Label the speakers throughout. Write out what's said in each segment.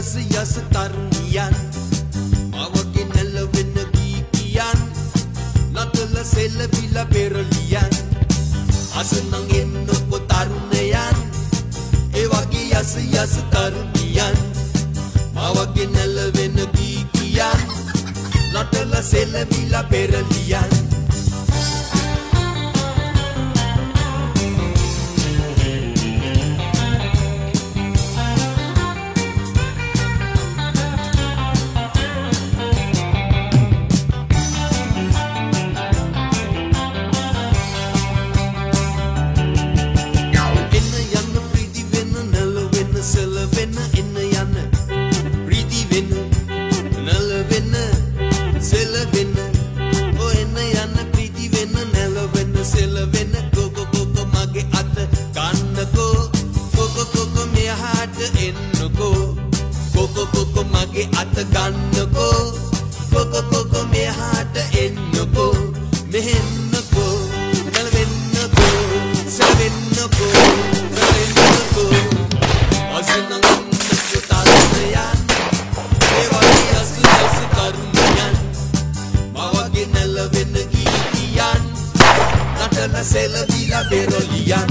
Speaker 1: යස තරුණියන් මවගේ නැලවෙන ගීකියන් නටල සෙල්ලවිල පෙරලියන් අසනං එන්නකො තරුණයන් ඒ වගේ යස තරුණියන් මවගේ නැලවෙන ගීකියන් නටල සෙල්ලවිල පෙරලියන් මගේ අත ගන්නකෝ කොකො මෙහාට එන්නකෝ මෙහෙන්නකෝ නැලවෙන්නකෝ සෙවෙන්නකෝ රැවෙන්නකෝ අසනං එන්නකෝ තරුණයන් ඒ වගේ යස තරුණයන් මවගේ නැලවෙන ගීතියන් නටල සෙලවිලා පෙරලියන්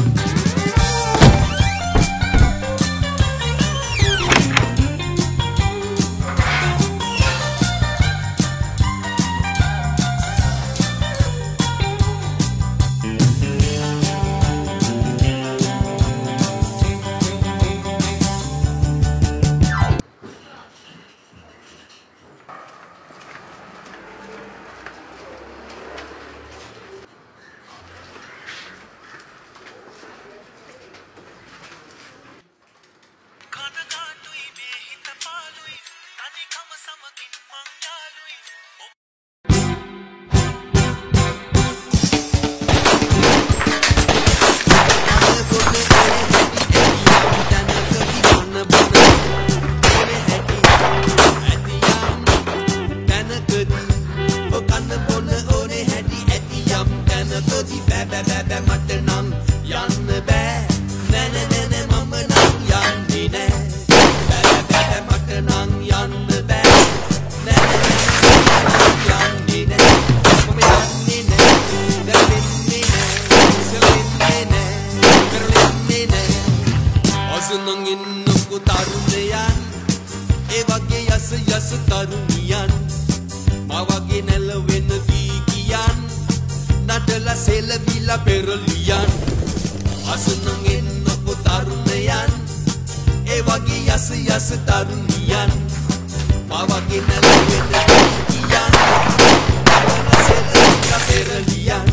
Speaker 1: යස තරුණියන් මවගේ නැලවෙන ගීකියන් නටල සෙලවිලා පෙරලියන් අසනං එන්නකො තරුණයන් ඒ වගේ යස තරුණියන් මවගේ නැලවෙන ගීකියන් නටල සෙලවිලා පෙරලියන්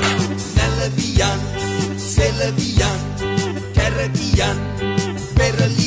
Speaker 1: නැලවියන් සෙලවියන් කැරකියන් පෙරලියන්